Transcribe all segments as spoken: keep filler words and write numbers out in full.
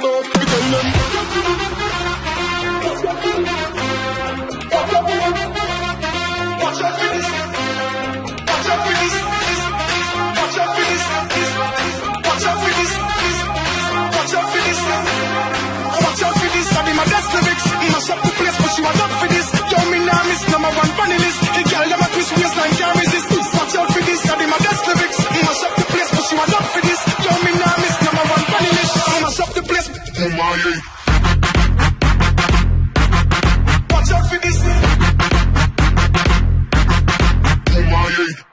about. We tell them. Watch out for this. Watch out for this. Watch out for this. Watch out for this. Watch out for this. Watch out for this. I be my best lyrics. Mash up the place, but you are not for this. Yo, me now miss number one panelist. The girl them a twist waistline can't resist. Watch out for this. I be my best lyrics. Mash up the place, but you are not for this. Yo, me now miss number one panelist. Mash up the place. Oh my. Watch out for this. Oh my.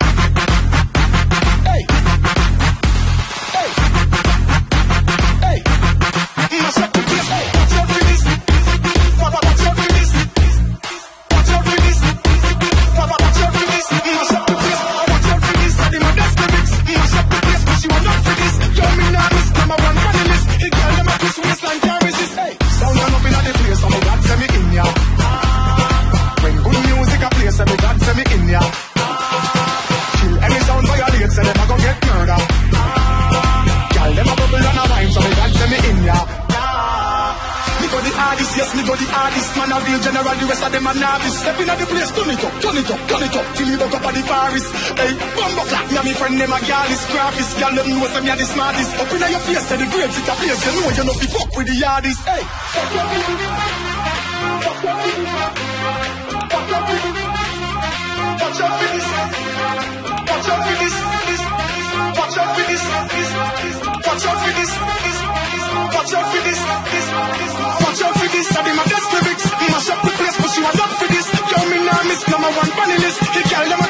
Hey. Hey. Hey. Mash up the place. Watch out for this. Watch out for this. Watch out for this. Watch out for this. Mash up the place. Watch out for this. I did my best lyrics. Mash up the place, but you are not for this. Yo, me now miss number one panelist. The girl them a twist waistline can't resist. Hey, sound run up inna the place, so me God send me in ya. When good music a play, so me God send me in ya. Kill any sound violate, so them a go get murder. Girl them a bubble and a wine, so me God send me in ya. Me go the hardest, yes, me go the hardest. Man a real general, the rest of them a novice. Step inna the place, turn it up, turn it up, turn it up. Till me buck up at the forest. Hey, bumbo clap, me and me friend them a girlies, graphist. Girl them know say me a the smartest. Up inna your face, say the grapes it a place. You know you know fi fuck with the yardies. Hey, fuck up with it. Fuck up with it. Fuck up with it. Watch out for this. Watch out for this. Watch out for this. Watch out for this. Watch out for this. Watch out for this. I be my best lyrics. Mash up the place, but you are not for this. Yo, me now miss number one panelist. The girl them a